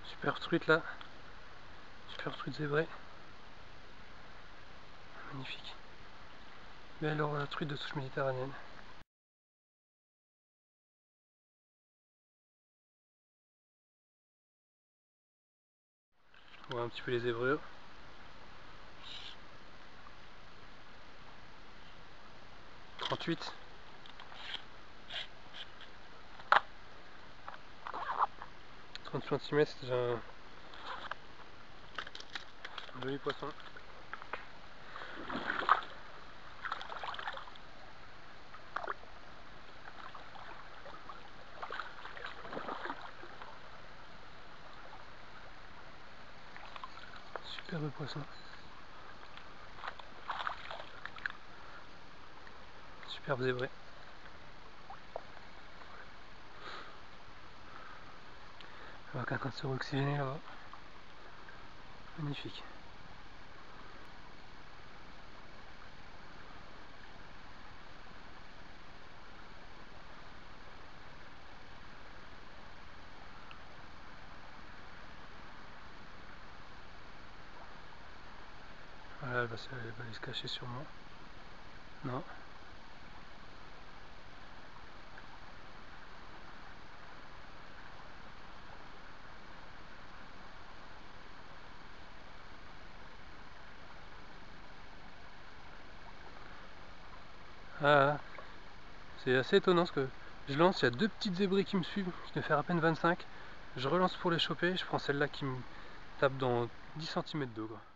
Super truite là. Super truite zébrée. Magnifique. Belle truite de souche méditerranéenne. On voit un petit peu les zébrures. « 38. 30 cm, c'est déjà un joli poisson. Superbe poisson. Superbe zébré. On voit qu'un train de se re-oxygéner là-bas. Magnifique. Voilà, elle va aller se cacher sûrement. Non. Ah, c'est assez étonnant parce que je lance, il y a deux petites zébrées qui me suivent, je vais faire à peine 25. Je relance pour les choper, je prends celle-là qui me tape dans 10 cm d'eau.